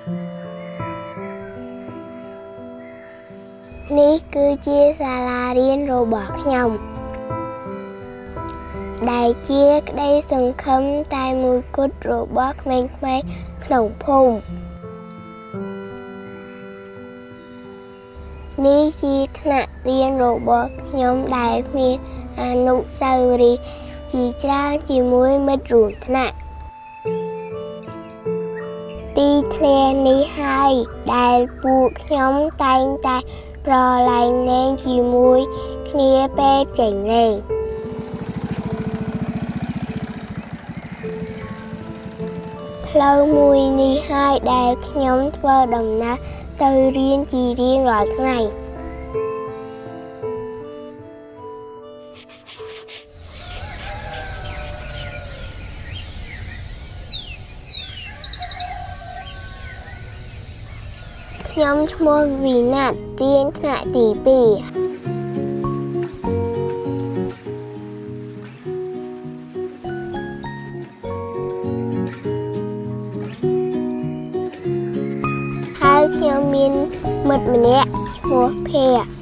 នេះគឺជាសាលារៀនរបស់ខ្ញុំដែលជាក្តីសង្ឃឹមតែមួយគត់របស់ក្មេងៗក្នុងភូមិនេះជាថ្នាក់រៀនរបស់ខ្ញុំដែលមានអនុស្សាវរីយ៍ជាច្រើនជាមួយមិត្តរួមថ្នាក់ទីធ្លានេះហើយដែលពួកខ្ញុំតែងតែប្រឡែងលេងជាមួយគ្នាពេលចេញលេងផ្លូវមួយនេះហើយដែលខ្ញុំធ្វើដំណើរទៅរៀនជារៀងរាល់ថ្ងៃខ្ញុំឈ្មោះវីណាត់រៀនថ្នាក់ទី2ហើយខ្ញុំមានមិត្តម្នាក់ឈ្មោះភ័ក្រ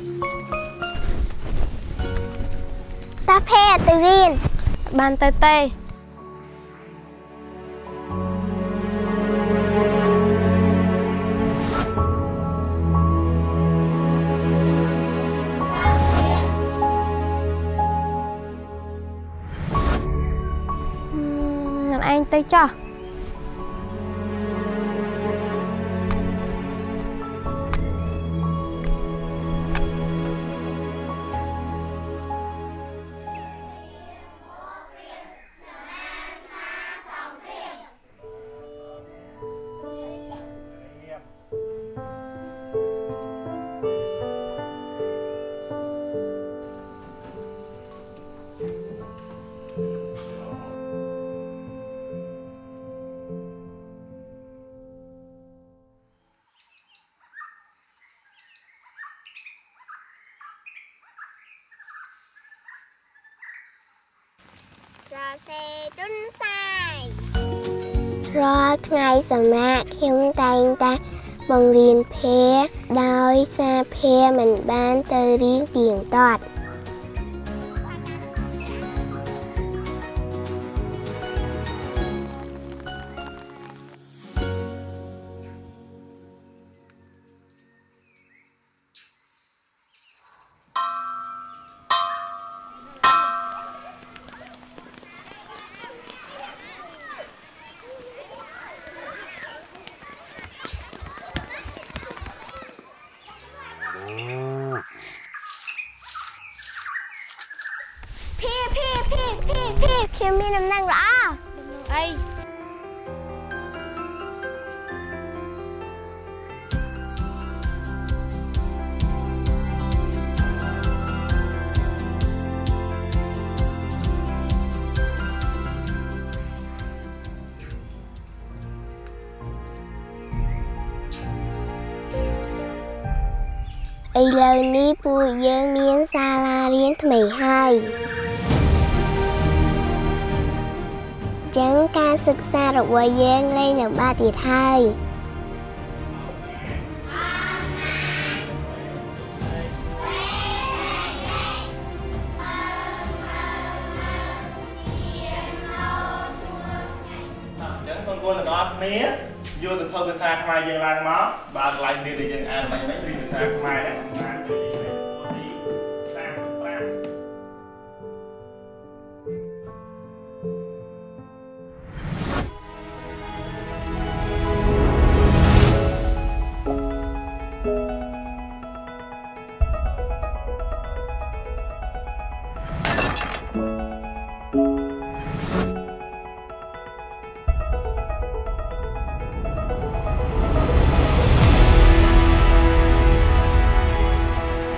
តាភ័ក្រទៅរៀនបានទៅទេឯងទៅចោះរាល់ថ្ងៃសម្រាប់ខ្ញុំតែងតែបង្រៀនភ័ក្រដោយសារភ័ក្រមិនបានទៅរៀនទៀងទាត់ខ្ញុំមានដំណឹងល្អអីឥឡូវនេះពួកយើងមានសាលារៀនថ្មីហើយចឹងការសិក្សារបស់យើងលែងលំបាកទៀតហើយចឹងបងប្អូនទាំងអស់គ្នាយកសៀវភៅភាសាខ្មែរយើងឡើងមកបើកន្លែងរៀនដែលយើងអានមិនរៀនភាសាខ្មែរដែរអានទៅទី35 អ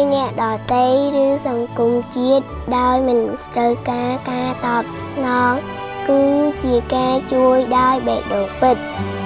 អ្នកដទៃឬសង្គមជាតិដោយមិនត្រូវការការតបស្នងគឺជាការជួយដោយបេះដូងពិត។